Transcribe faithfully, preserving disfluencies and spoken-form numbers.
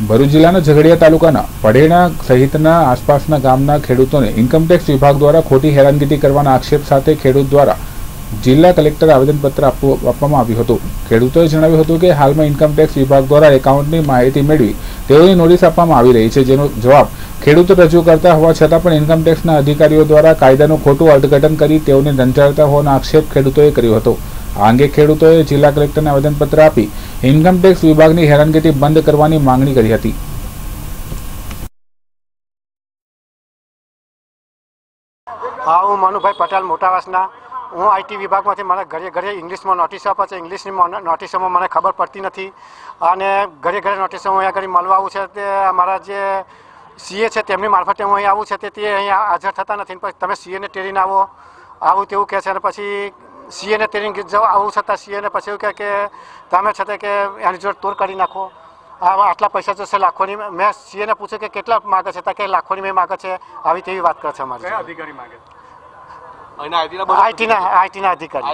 ભરૂચ જિલ્લાના ઝઘડિયા તાલુકાના પડેણા સહિતના આસપાસના ગામના ખેડૂતોને ઇન્કમટેક્સ વિભાગ દ્વારા ખોટી હેરાનગતિ કરવાના આક્ષેપ સાથે ખેડૂત દ્વારા જિલ્લા કલેક્ટર આવેદનપત્ર આપવામાં આવ્યું હતું। ખેડૂતોએ જણાવ્યું હતું કે હાલમાં ઇન્કમટેક્સ વિભાગ દ્વારા એકાઉન્ટની માહિતી મેળવી તેઓની નોટિસ આપવામાં આવી રહી છે, જેનો જવાબ ખેડૂતો રજૂ કરતા હોવા છતાં પણ ઇન્કમટેક્સના અધિકારીઓ દ્વારા કાયદાનું ખોટું અર્થઘટન કરી તેઓને દંડાવતા હોવાનો આક્ષેપ ખેડૂતોએ કર્યો હતો। આ અંગે ખેડૂતોએ જિલ્લા કલેક્ટરને આવેદનપત્ર આપી ઇન્કમટેક્સ વિભાગની હેરાનગતિ બંધ કરવાની માંગણી કરી હતી। हाँ, हूँ मनुभाई पटेल मोटावासना। हूँ आईटी विभाग में मैं घरे घरे इंग्लिश में नोटिस आपे छे। इंग्लिश नोटिस में मैंने खबर पड़ती नहीं और घरे घरे नोटिस अँ आगे मळवा आवुं छे। अमारा जे सीए है तेमनी मार्फते हूँ अँ आवुं छे ते अँ हाजर थता नहीं। तमे सीए ने टेरीने आवो आवुं तेवुं कहे छे। पछी सीए ने टेरीने जो आवुं छतां सीए ने पछी कहे के तमे छतां के एनी जोड़े तोड़ काढी नाखो। आटला पैसा जैसे लाखों मैं सीए ने पूछे कि केटला मांगे छे कि लाखों में मांगे छे। आवी तेवी बात करे छे। अमारी अधिकारी मांगे आईटी ना आईटी ना अधिकारी।